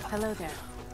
Hello there.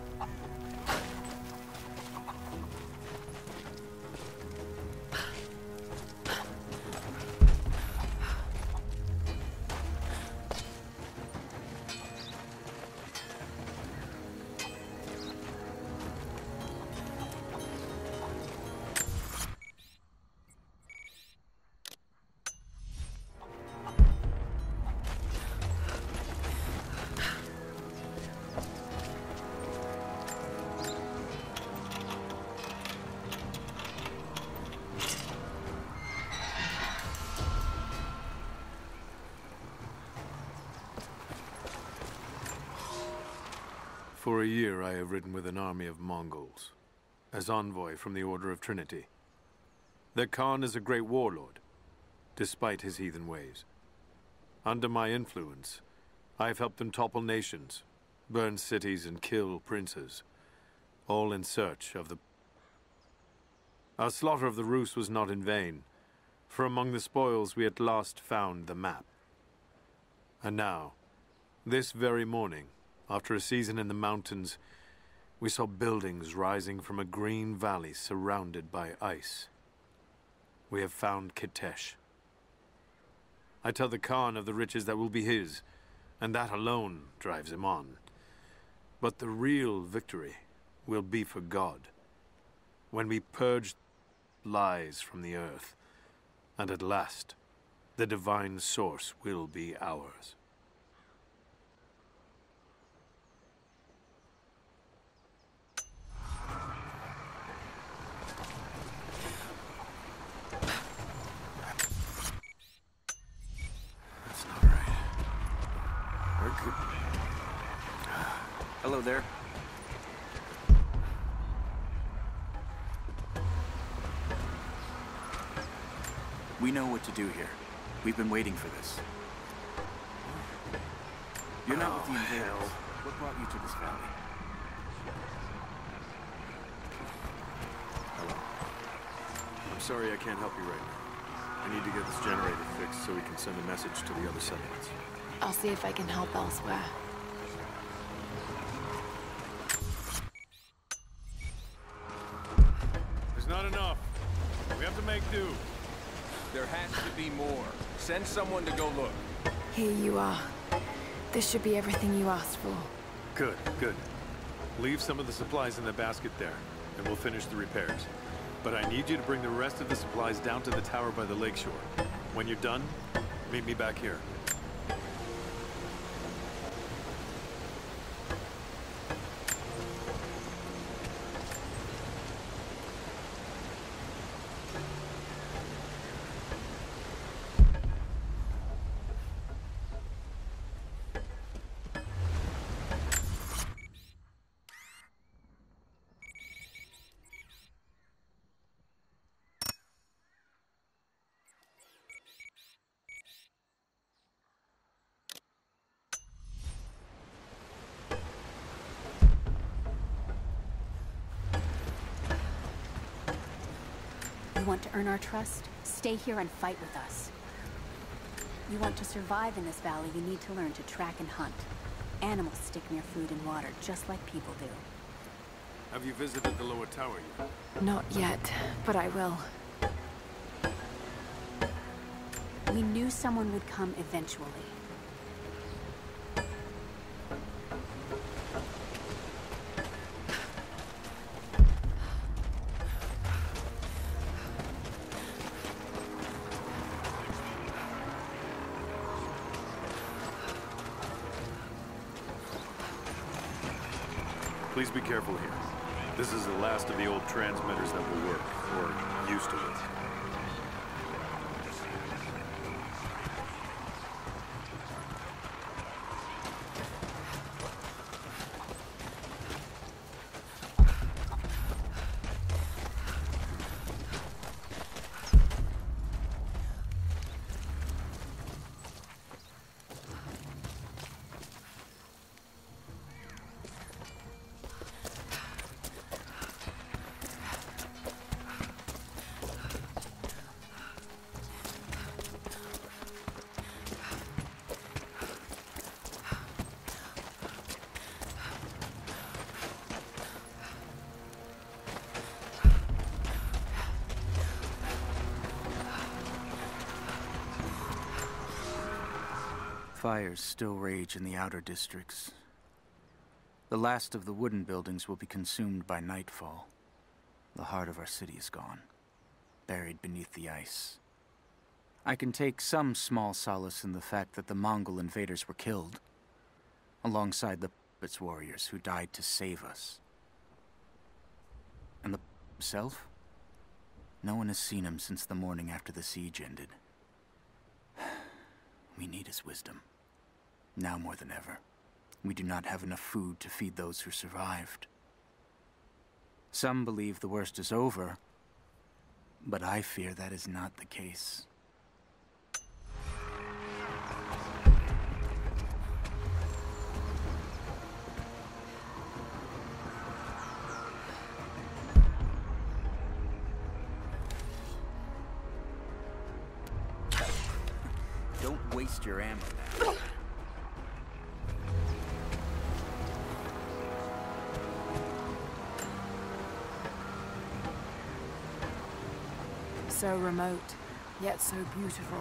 For a year I have ridden with an army of Mongols, as envoy from the Order of Trinity. Their Khan is a great warlord, despite his heathen ways. Under my influence, I have helped them topple nations, burn cities and kill princes, all in search of the... Our slaughter of the Rus was not in vain, for among the spoils we at last found the map. And now, this very morning, after a season in the mountains, we saw buildings rising from a green valley surrounded by ice. We have found Kitezh. I tell the Khan of the riches that will be his, and that alone drives him on. But the real victory will be for God, when we purge lies from the earth, and at last, the divine source will be ours. Hello there. We know what to do here. We've been waiting for this. You're not with the invaders. What brought you to this valley? Hello. I'm sorry I can't help you right now. I need to get this generator fixed so we can send a message to the other settlements. I'll see if I can help elsewhere. There's not enough. We have to make do. There has to be more. Send someone to go look. Here you are. This should be everything you asked for. Good, good. Leave some of the supplies in the basket there, and we'll finish the repairs. But I need you to bring the rest of the supplies down to the tower by the lakeshore. When you're done, meet me back here. You want to earn our trust? Stay here and fight with us. You want to survive in this valley, you need to learn to track and hunt. Animals stick near food and water, just like people do. Have you visited the lower tower yet? Not yet, but I will. We knew someone would come eventually. Please be careful here. This is the last of the old transmitters that will work, or used to work. Fires still rage in the outer districts. The last of the wooden buildings will be consumed by nightfall. The heart of our city is gone, buried beneath the ice. I can take some small solace in the fact that the Mongol invaders were killed, alongside the Puppet's warriors who died to save us. And the himself? No one has seen him since the morning after the siege ended. We need his wisdom. Now more than ever. We do not have enough food to feed those who survived. Some believe the worst is over, but I fear that is not the case. Don't waste your ammo now. So remote, yet so beautiful.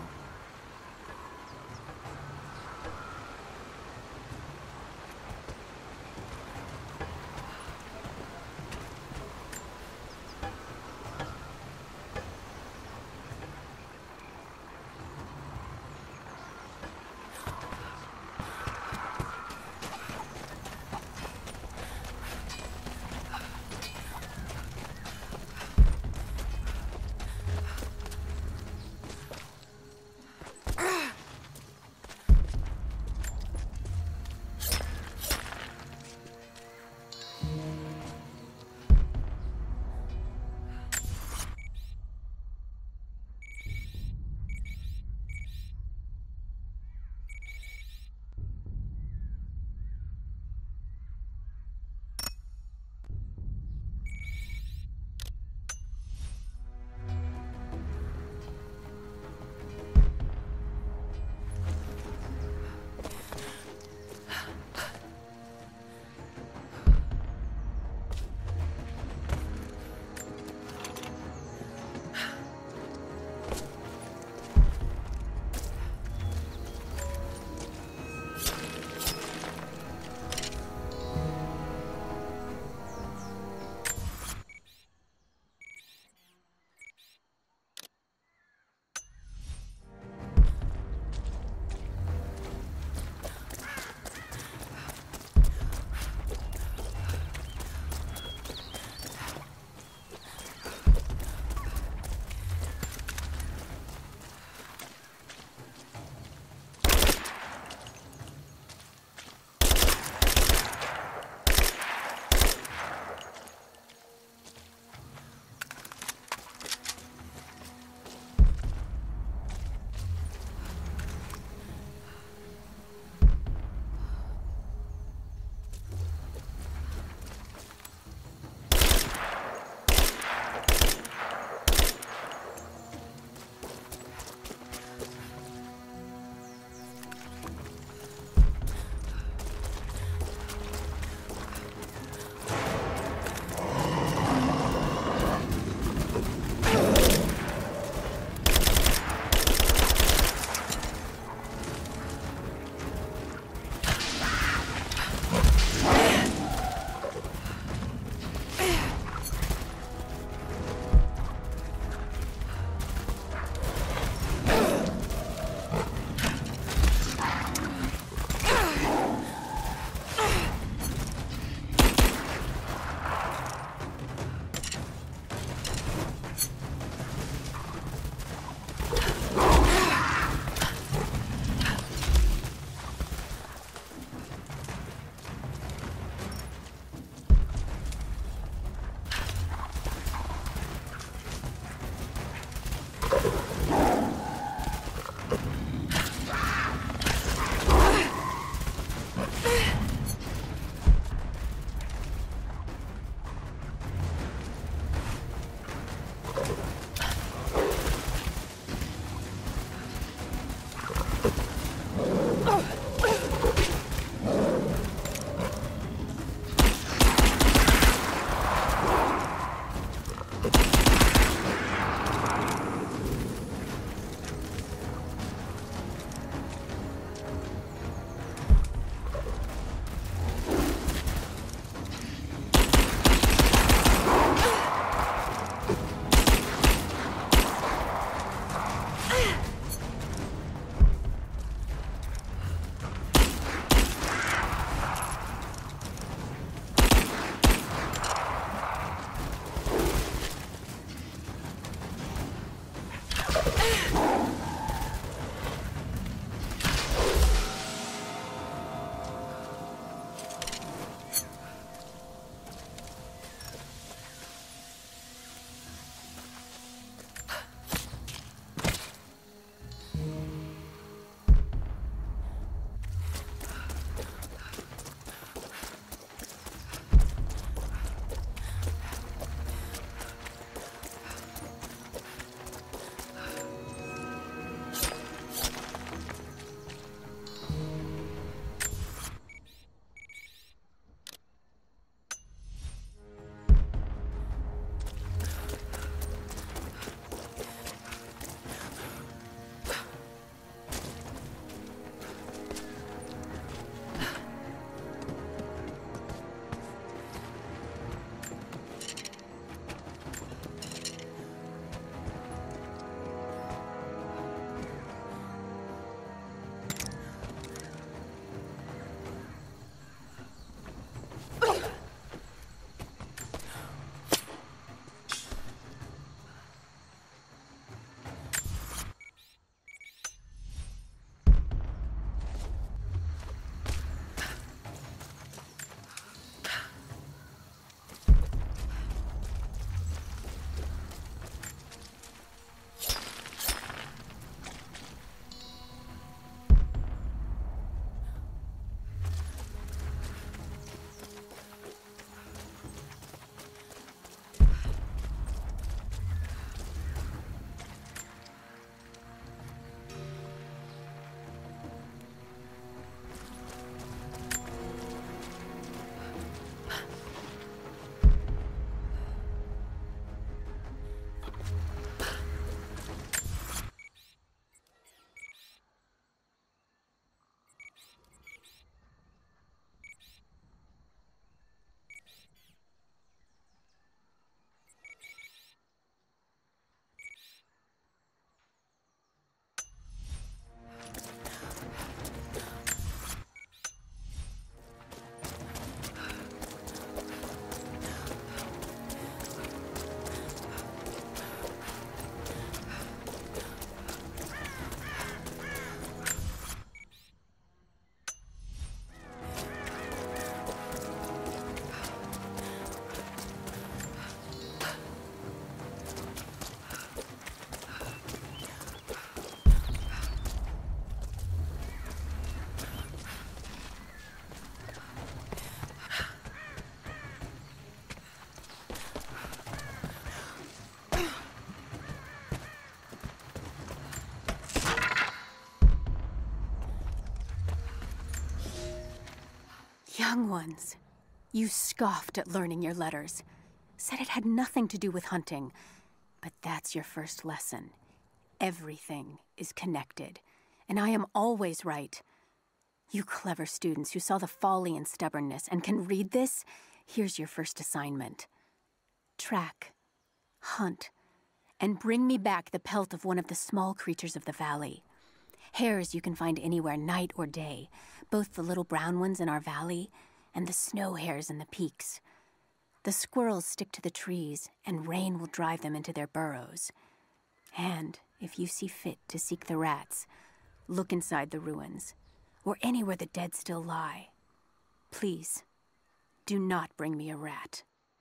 young ones. You scoffed at learning your letters. Said it had nothing to do with hunting. But that's your first lesson. Everything is connected. And I am always right. You clever students who saw the folly and stubbornness and can read this, here's your first assignment. Track, hunt, and bring me back the pelt of one of the small creatures of the valley. Hares you can find anywhere, night or day, both the little brown ones in our valley and the snow hares in the peaks. The squirrels stick to the trees, and rain will drive them into their burrows. And if you see fit to seek the rats, look inside the ruins, or anywhere the dead still lie. Please, do not bring me a rat.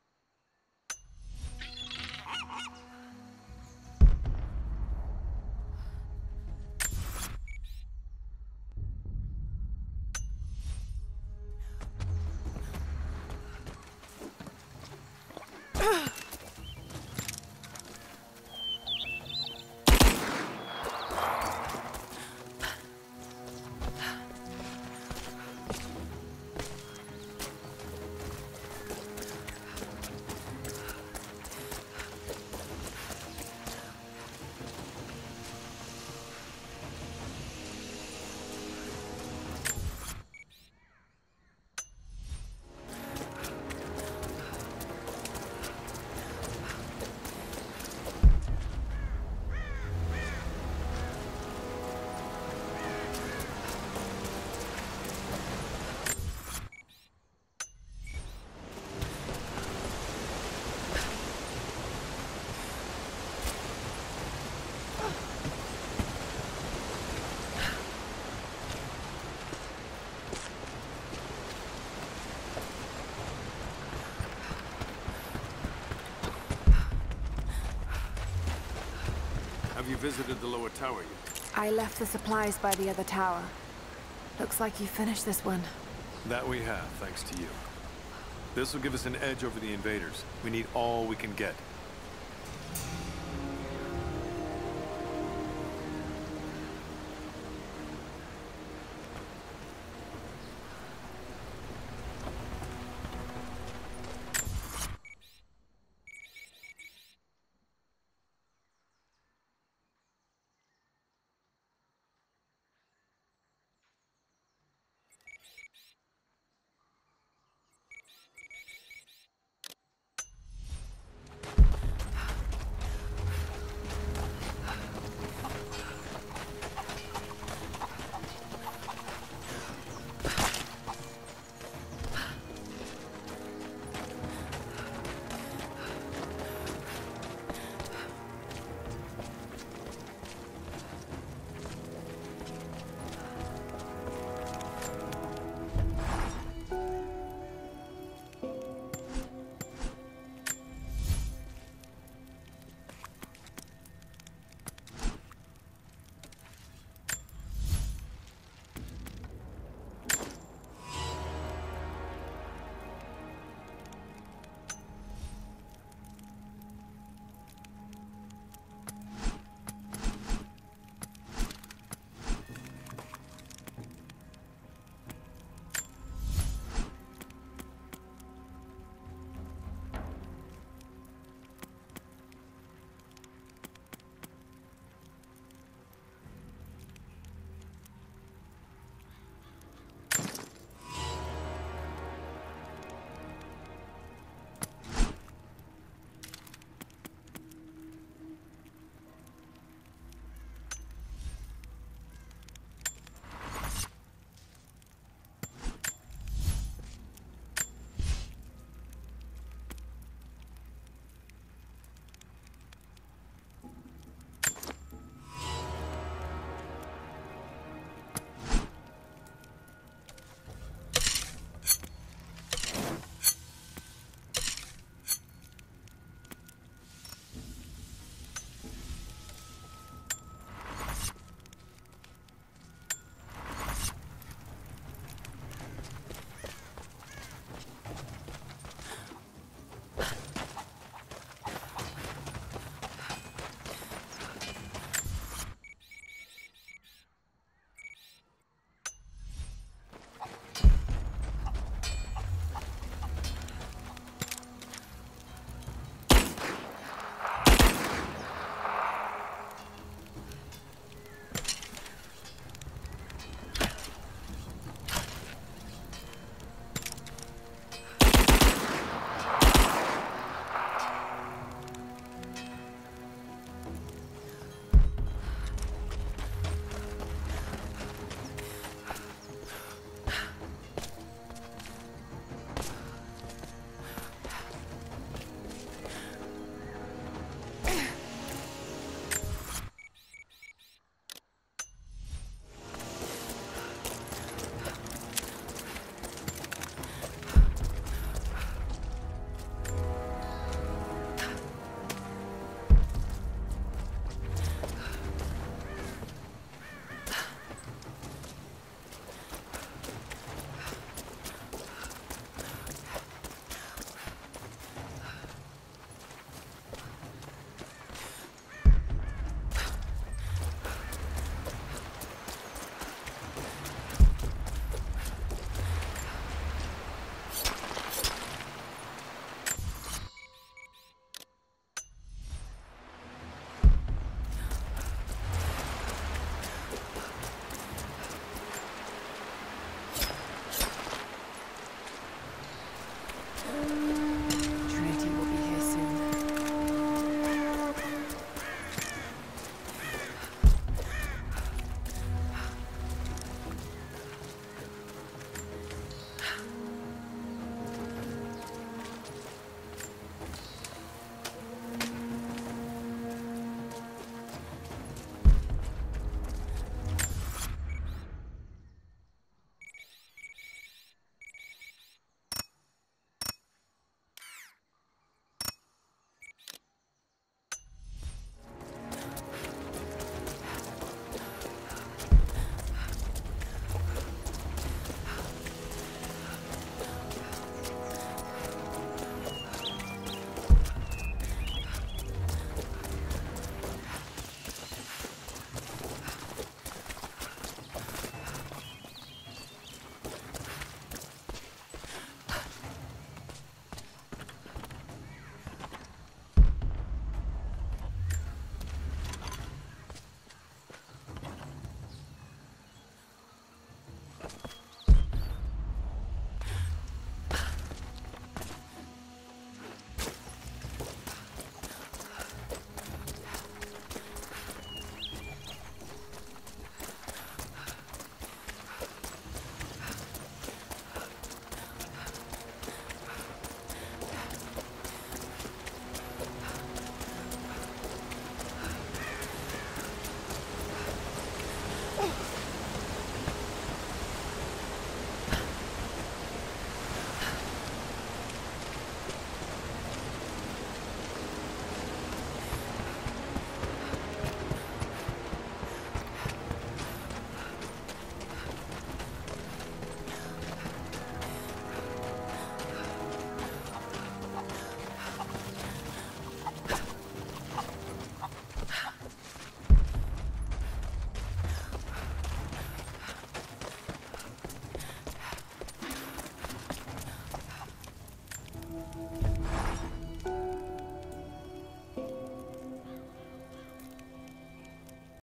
Have you visited the lower tower yet? I left the supplies by the other tower. Looks like you finished this one. That we have, thanks to you. This will give us an edge over the invaders. We need all we can get.